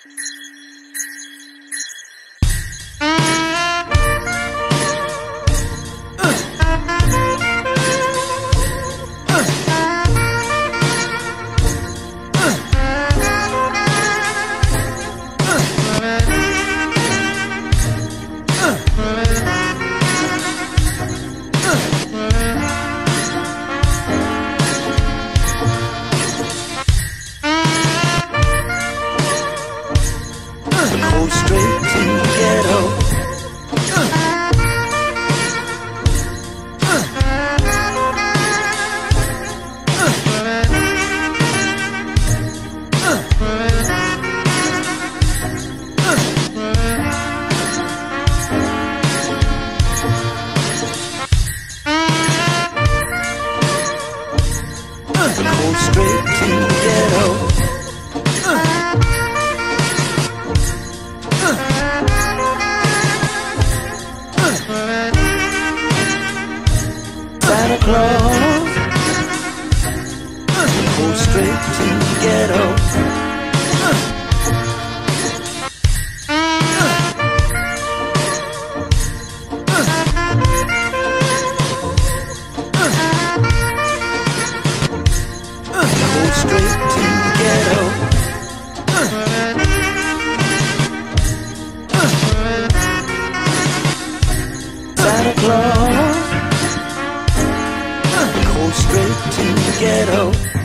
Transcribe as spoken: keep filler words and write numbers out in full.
Go straight to the ghetto. Go straight to the ghetto. Santa Claus, go straight to the ghetto. Go straight to the ghetto. Santa Claus, go straight to the ghetto.